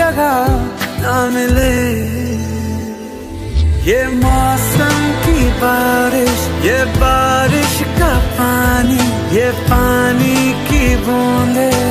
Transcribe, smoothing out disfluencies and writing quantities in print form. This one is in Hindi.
जगह ना मिले। ये मौसम की बारिश, ये बारिश का पानी, ये पानी की बूंदे